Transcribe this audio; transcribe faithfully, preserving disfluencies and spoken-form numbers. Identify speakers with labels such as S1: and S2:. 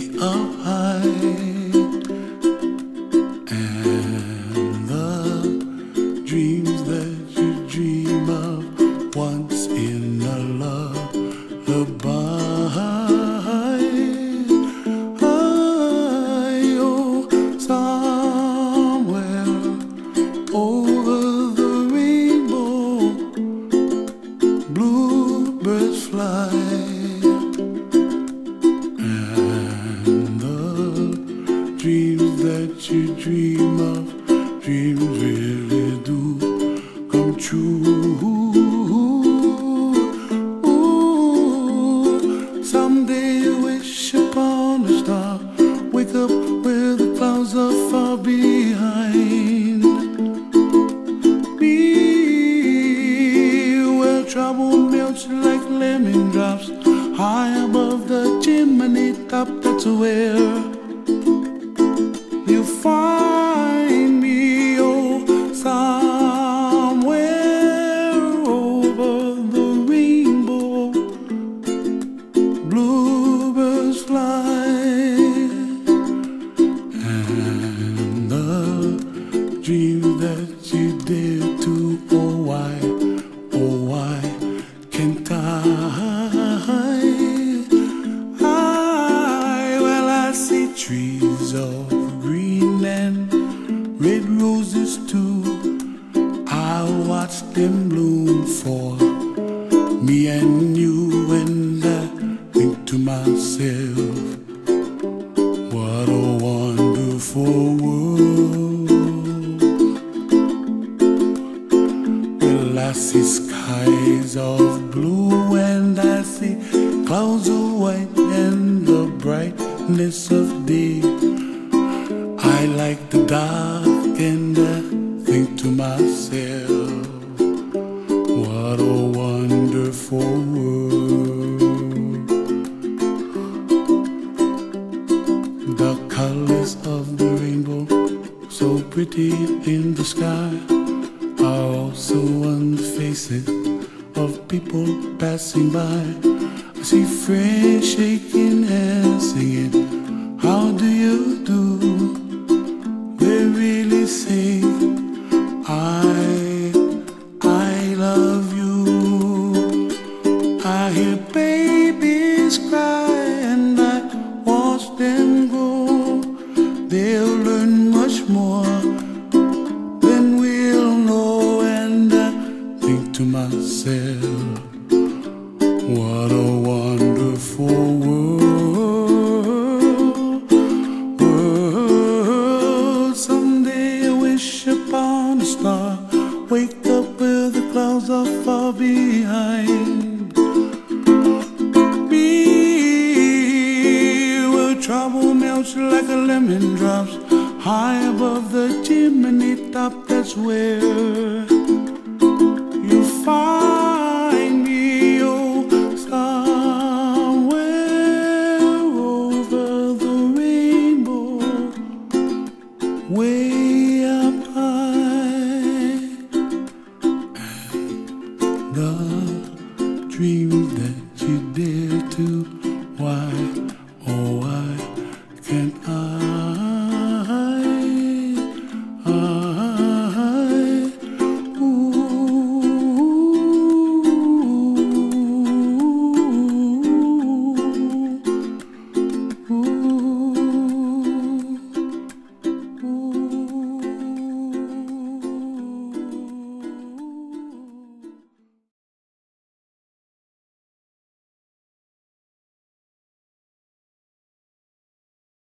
S1: up high, and the dreams that you dream of once in a lullaby. Bluebirds fly, and the dreams that you dream of, dreams really do come true. Ooh, someday you wish upon a star, wake up where the clouds are far behind. Trouble melts like lemon drops high above the chimney top. That's where you find me, oh, somewhere over the rainbow. Bluebirds fly, and the dreams that you dare to, oh why, oh why can't I? I, well, I see trees of green and red roses too. I watch them bloom for me and you, and I think to myself, what a wonderful world. Well, I see skies of blue, and I see clouds of white and the brightness of day. I like the dark, and I think to myself, what a wonderful world. The colors of the rainbow, so pretty in the sky, are also on the faces of people passing by. I see friends shaking hands, singing, how do you do? They really say, I, I love you. I hear babies cry, and I watch them grow. They'll learn much more than we'll know, and I think to myself, what a wonderful world, world. Someday I wish upon a star, wake up where the clouds are far behind me, where trouble melts like a lemon drops high above the chimney top. That's where you find me, oh, somewhere over the rainbow, way up high. And the dreams that you dare to, why, oh why can't I?